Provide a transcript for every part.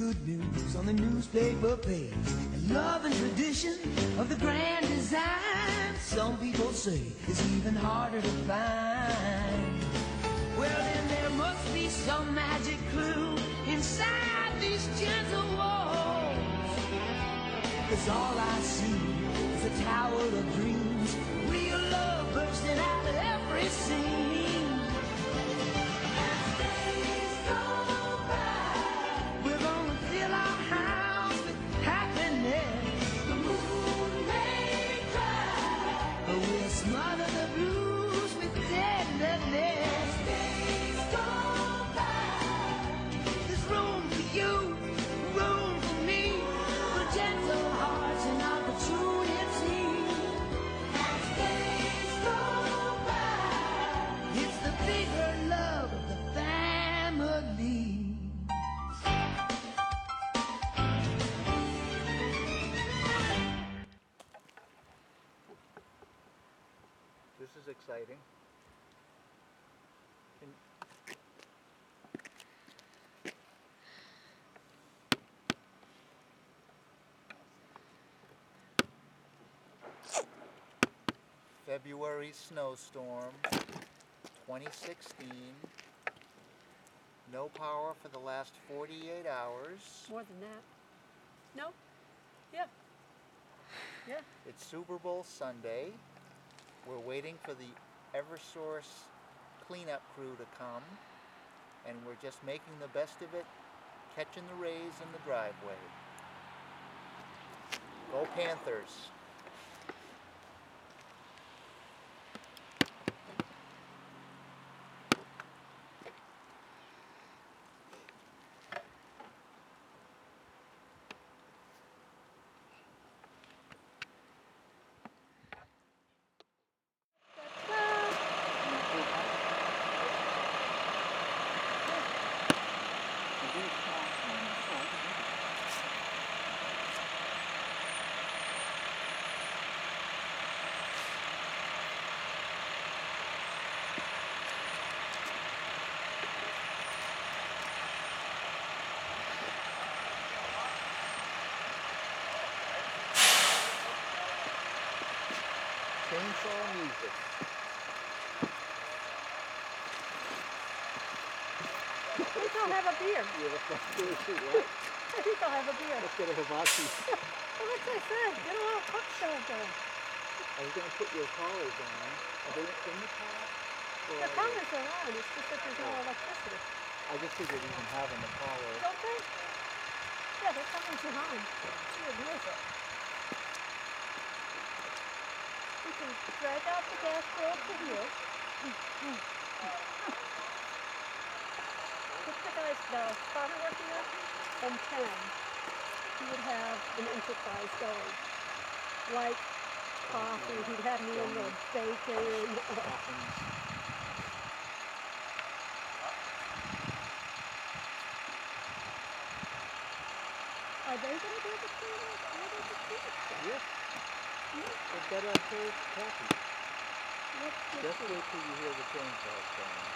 good news on the newspaper page, and love and tradition of the grand design. Some people say it's even harder to find. Well, then there must be some magic clue inside these gentle walls, 'cause all I see is a tower of dreams, real love bursting out of every scene. Smother the blues with tenderness. Days go by. There's room for you, room for me, for gentle hearts and opportunity. As days go by, it's the bigger love of the family. This is exciting. February snowstorm, 2016. No power for the last 48 hours. More than that. No? Yeah. Yeah. It's Super Bowl Sunday. We're waiting for the Eversource cleanup crew to come, and we're just making the best of it, catching the rays in the driveway. Go Panthers! Chainsaw music. I think I'll have a beer. I think I'll have a beer. Let's get a hibachi. Well, that's what I said. Get a little cocktail going. I was going to put your collars on. Are they in the car? The collars are on. It's just that there's no electricity. I just figured even having the collar. Don't they? Yeah, they're coming behind. She ignores it. You can drag out the gas grill to here. Put the spotter working up, and 10. He would have an enterprise going. Like coffee, he'd have me in the bacon. Are they going to do the cleanup? Yes. They've got a whole coffee. Just wait till you hear the chainsaws going.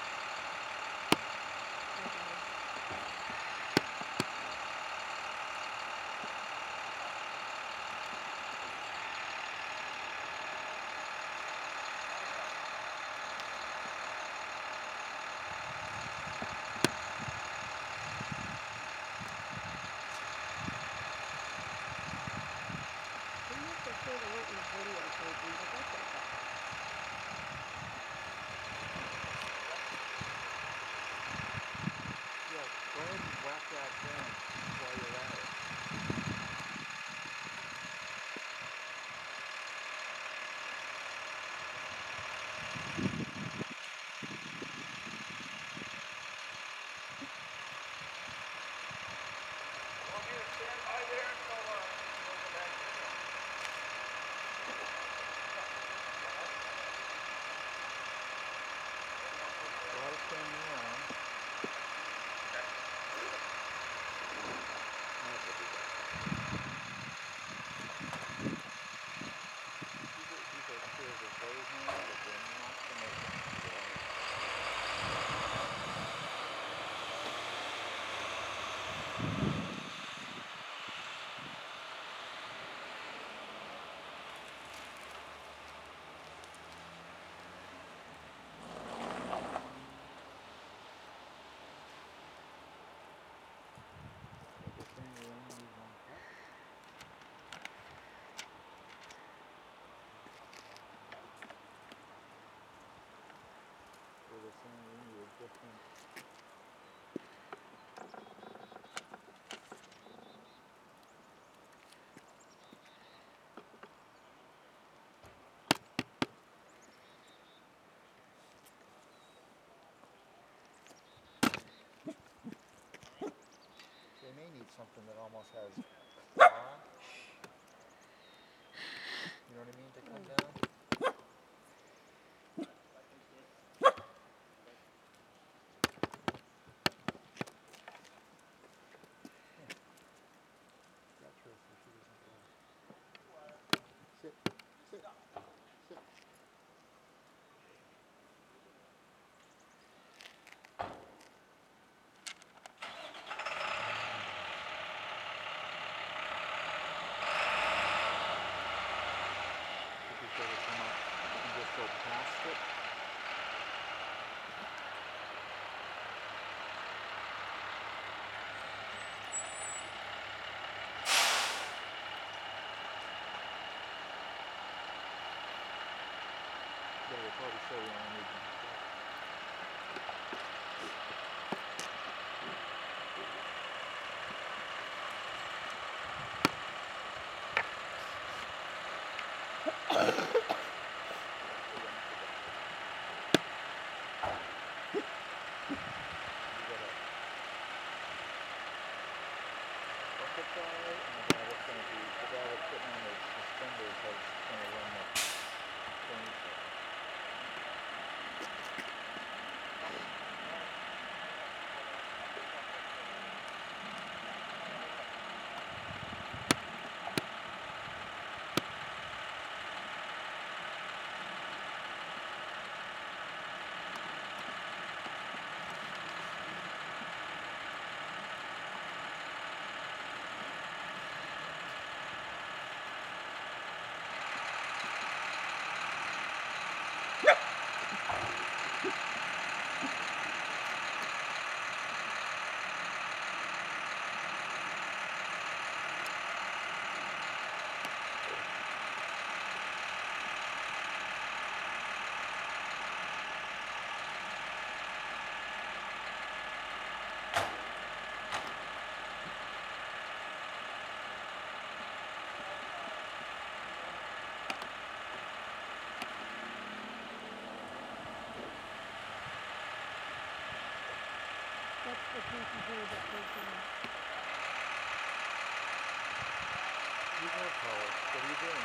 something that almost has ah, you know what I mean, to come down. Got her so she doesn't go. Sit, sit, sit. If you sort of come up and just go past it. Yeah, we'll probably show you on the butterfly, and the guy that's going to be, the guy that's putting on the suspenders has going to run the thing. That's the pinky here that goes in. You go, Paul. What are you doing?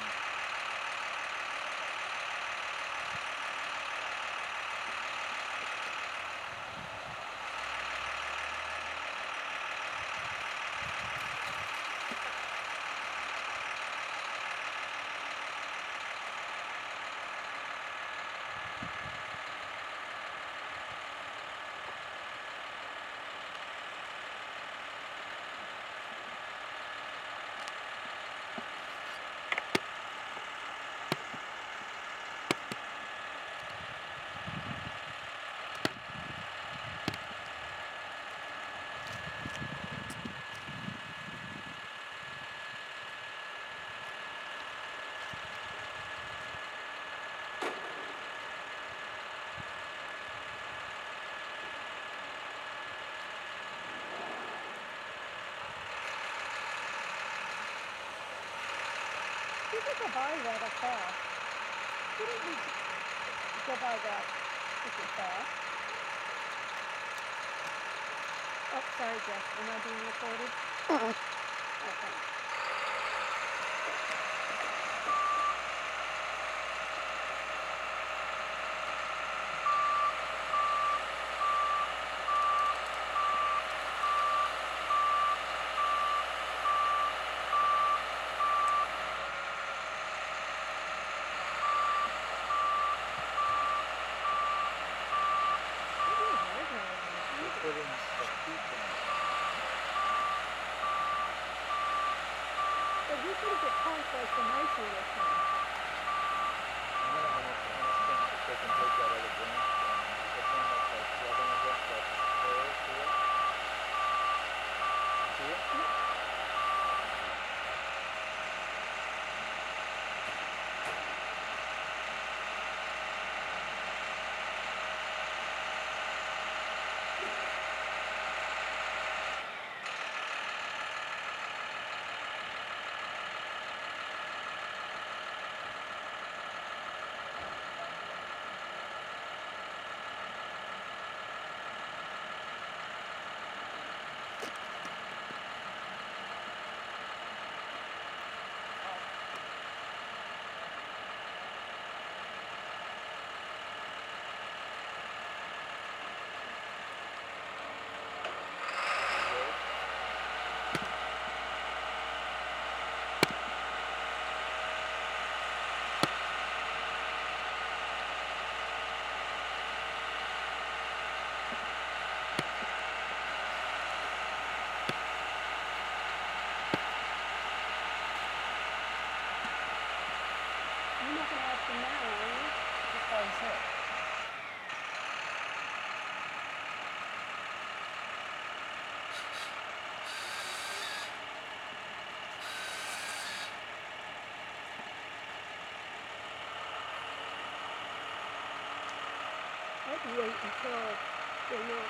You could go by that up there. Why don't we go by that? This is fast. Oh, sorry, Jeff. Am I being recorded? Okay. You're putting the feet down. But we could get confirmation with him. I'm gonna think if they can take that other branch down. The thing that's like rubbing against that pole, see it? See it? now, Just by his head. I'd wait until they're not.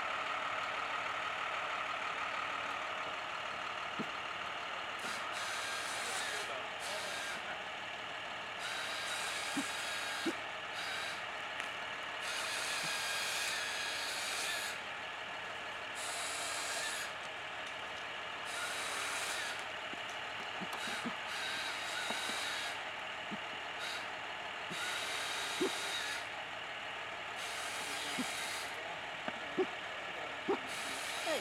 Hey.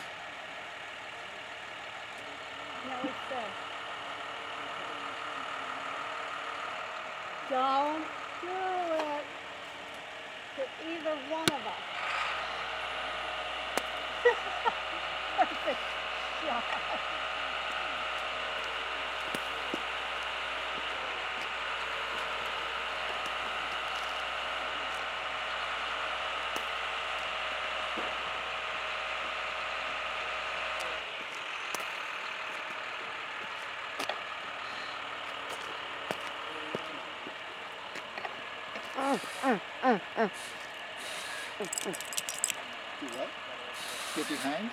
Now it's said. Don't do it to either one of us. Perfect shot. Do what? Get behind?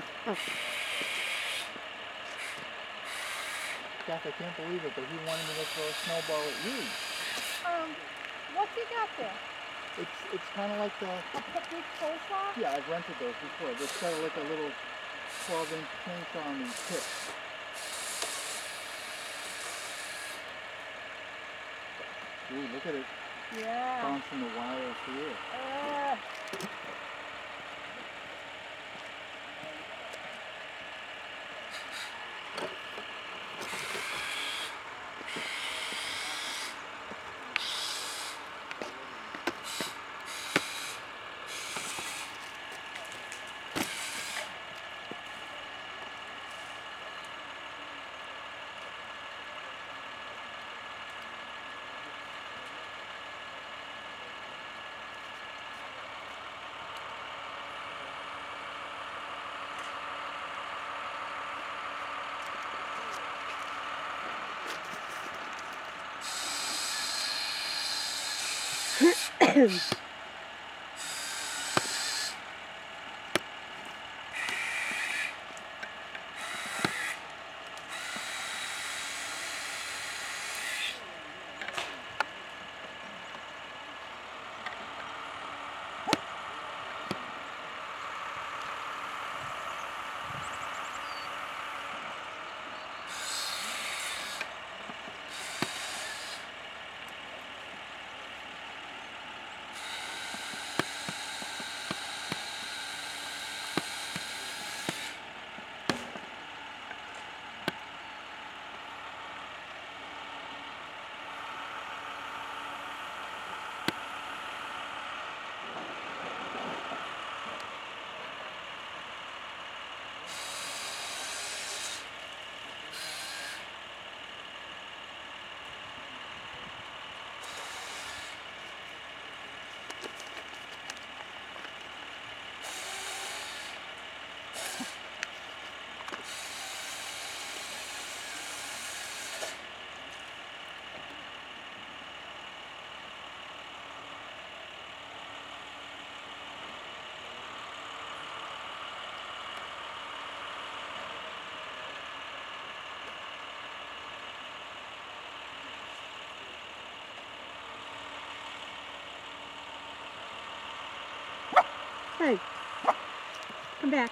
Jack, I can't believe it, but he wanted me to throw a snowball at you. What's he got there? It's kind of like the... A picnic coleslaw? Yeah, I've rented those before. It's kind of like a little 12-inch chainsaw on these tips. Ooh, look at it Yeah. bouncing the wires here. Hey, come back.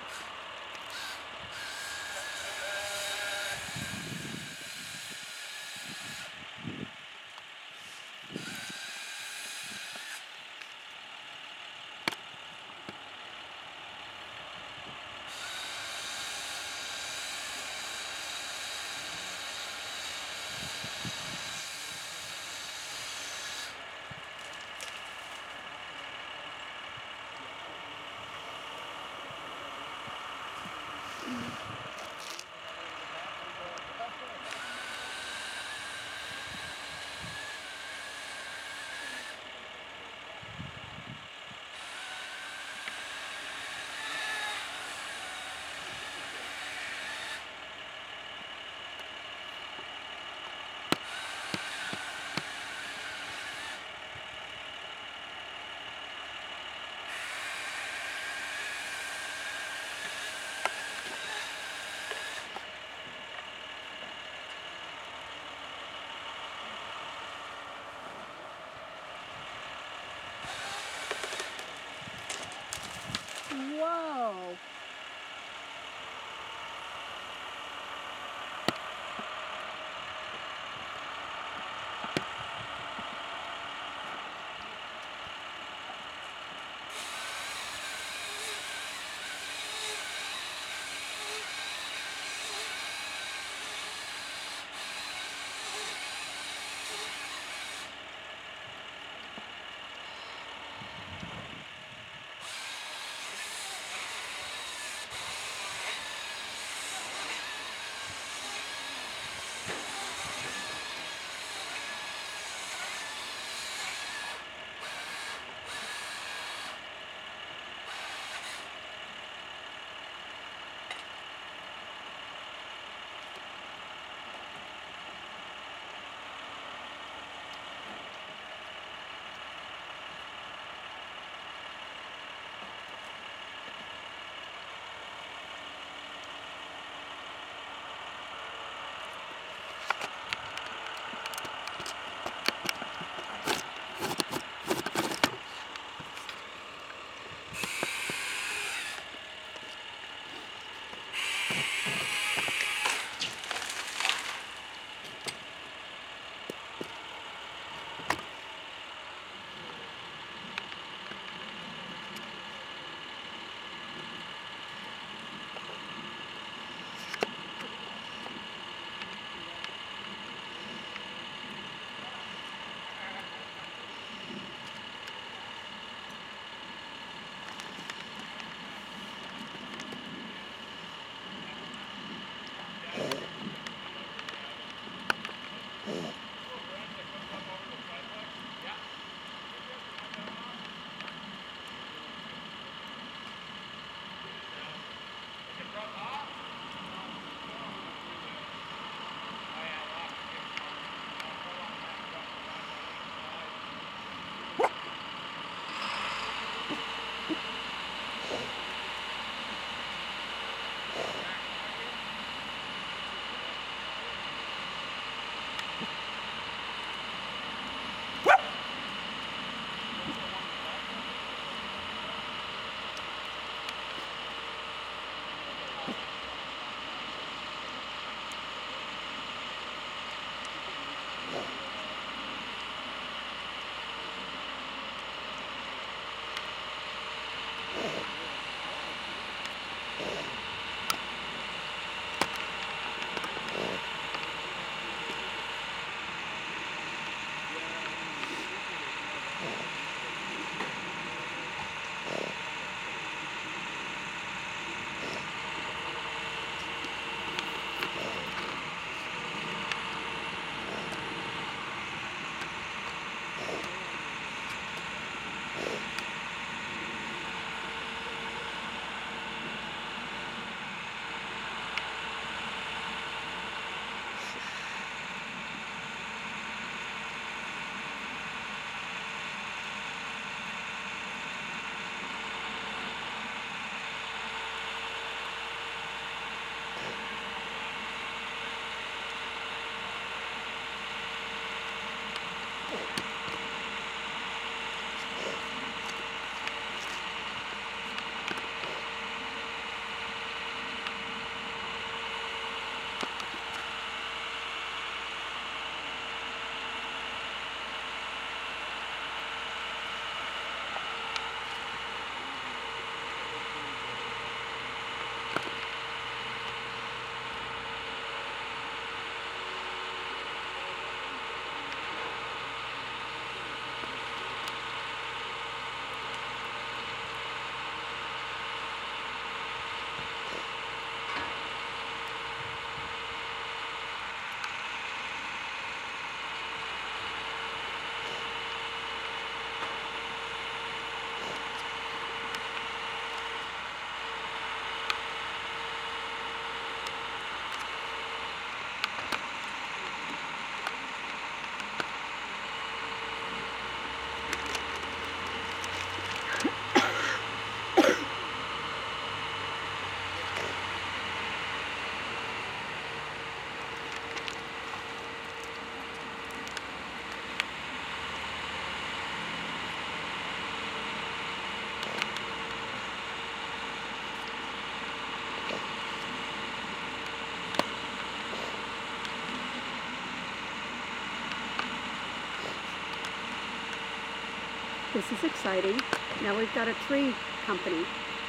This is exciting. Now we've got a tree company.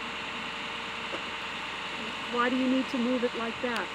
Why do you need to move it like that?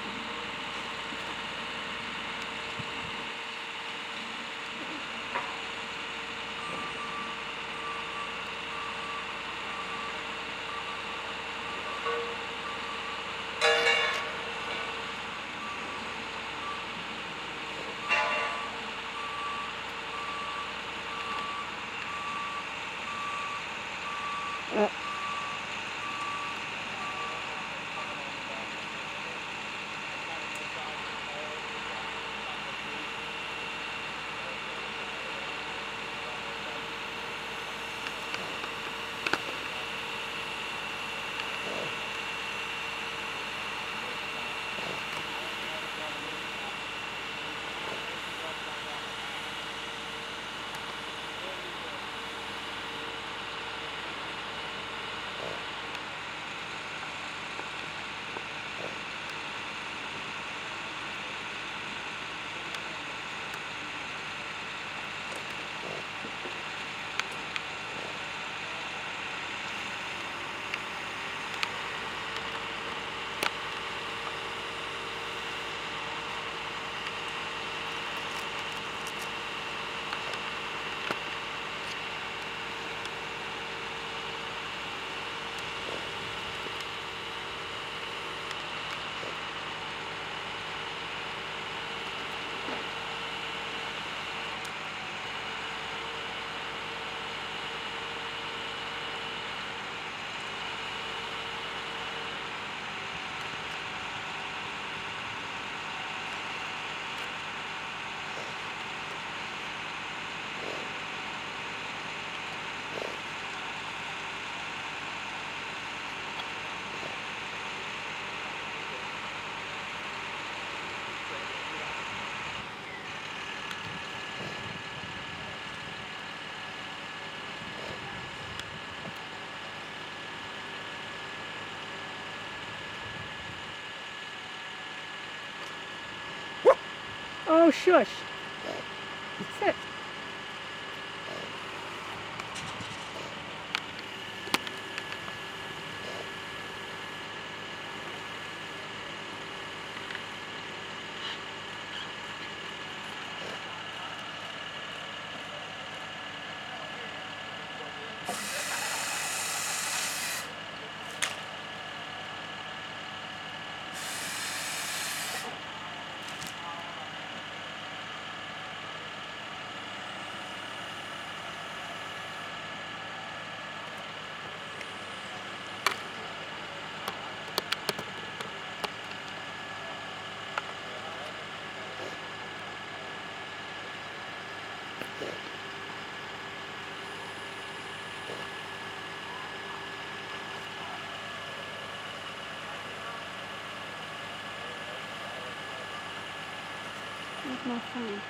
Oh, shush. Sit. Where's my phone?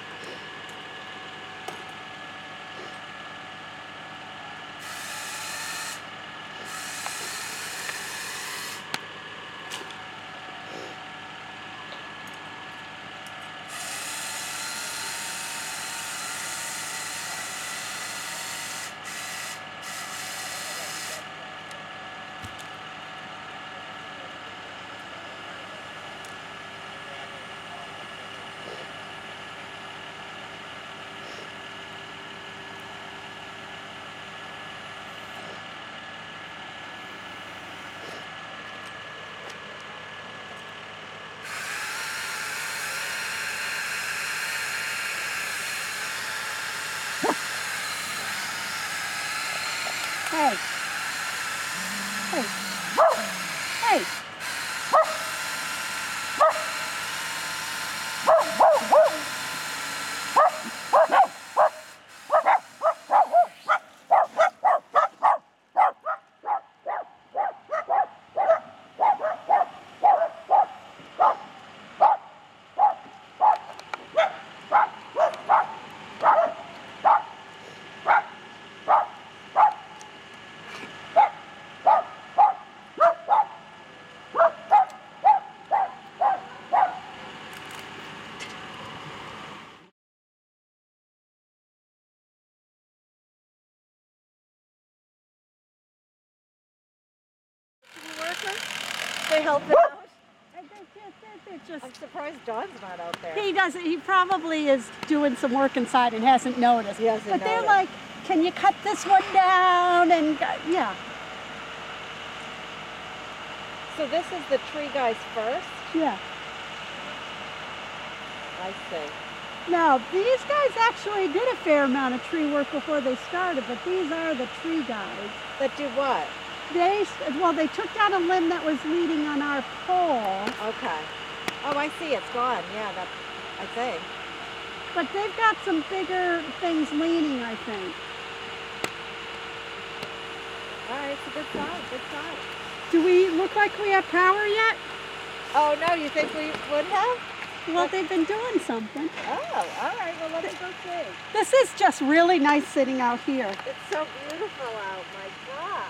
Hey. Hey. Hey. They help him out. They're just, I'm surprised Don's not out there. he doesn't. He probably is doing some work inside and hasn't noticed. He hasn't but they're noticed. like, can you cut this one down? And yeah, So this is the tree guys first? yeah. I see. Now these guys actually did a fair amount of tree work before they started, but these are the tree guys. That do what? They took down a limb that was leading on our pole, Okay. Oh, I see. It's gone. Yeah, that, I think. but they've got some bigger things leaning, I think. All right, it's a good sign. Good sign. Do we look like we have power yet? Oh, no, you think we would have? Well, they've been doing something. Oh, all right. Well, let's go see. This is just really nice sitting out here. It's so beautiful out. My God.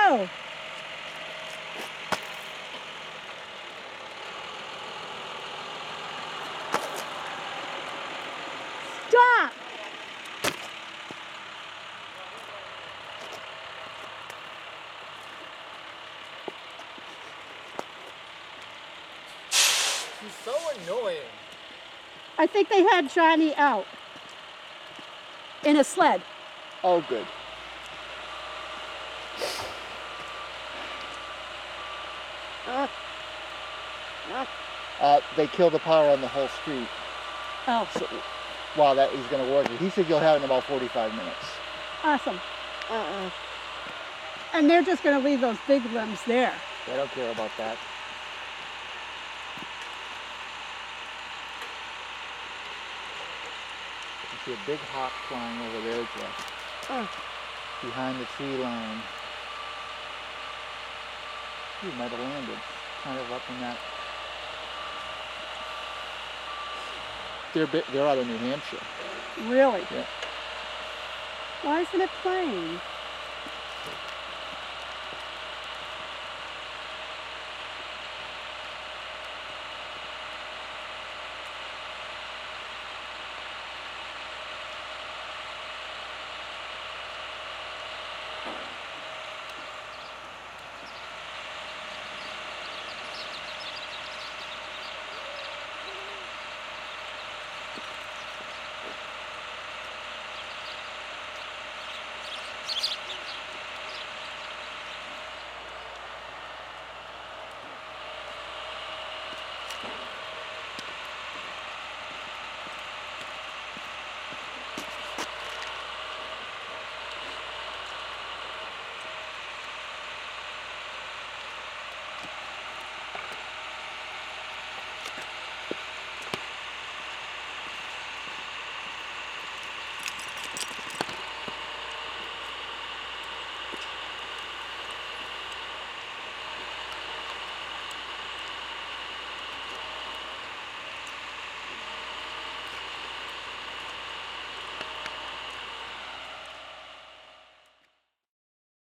go. Stop. She's so annoying. I think they had Johnny out in a sled. Oh, good. They killed the power on the whole street. Oh, So, wow, that is going to work. He said you'll have it in about 45 minutes. awesome. And they're just going to leave those big limbs there. They don't care about that. You see a big hawk flying over there, Jeff. Behind the tree line. He might have landed kind of up in that. They're out of New Hampshire. Really? Yeah. Why isn't it playing?